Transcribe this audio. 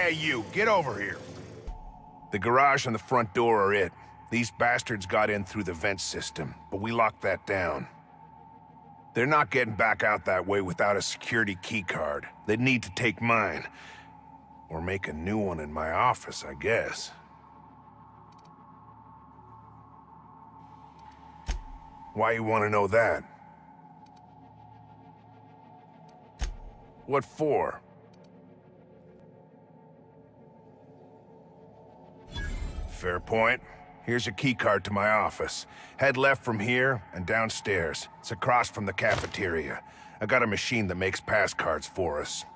Hey, you, get over here. The garage and the front door are it. These bastards got in through the vent system, but we locked that down. They're not getting back out that way without a security keycard. They'd need to take mine. Or make a new one in my office, I guess. Why you want to know that? What for? Fair point. Here's a keycard to my office. Head left from here and downstairs. It's across from the cafeteria. I got a machine that makes pass cards for us.